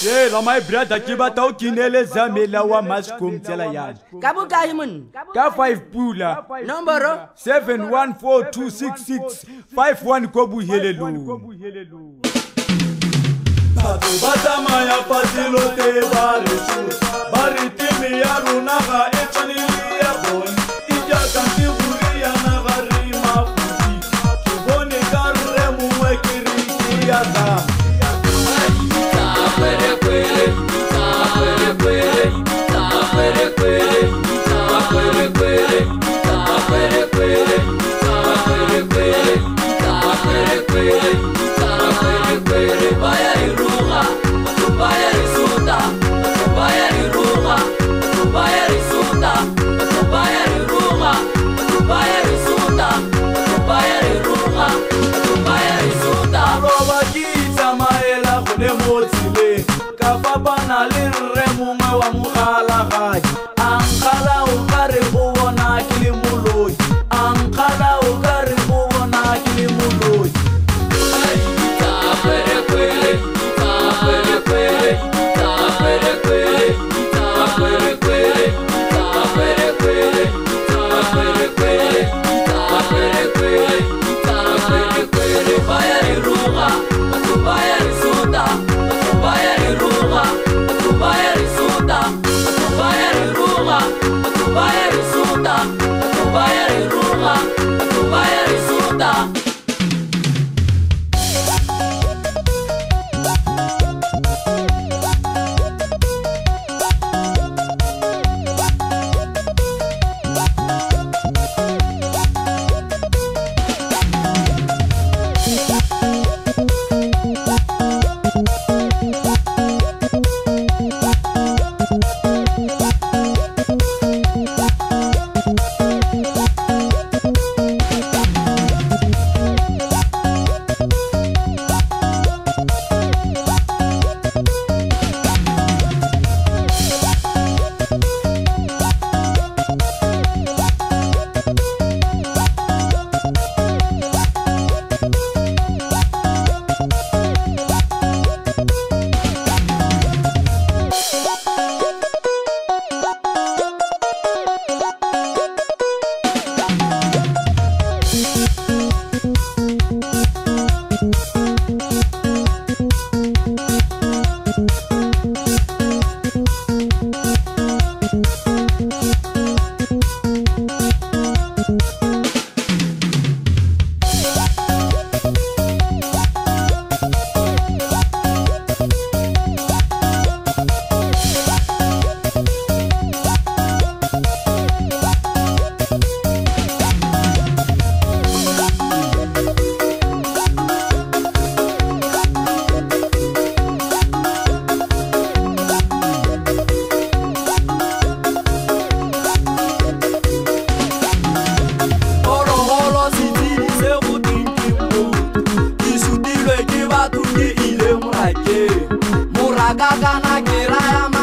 Ye la my brother ki ba tao kinele zamela wa maskum tsela yana. Kabu Kaimun. Ka 5 pula. Number 71426651 kobu helelu. Tatu batama ya fasilo te barisu. Baritimi ya runaga echanili ya bon. Ija kanti buri ya nagari mafuti. Kiboni karure muwekiri ya zama. Kapapana lirre mumwe wa mukhala gai ankhala ukari ubona kilimuloi ankhala ukari ubona kilimuloi Muraga gana gira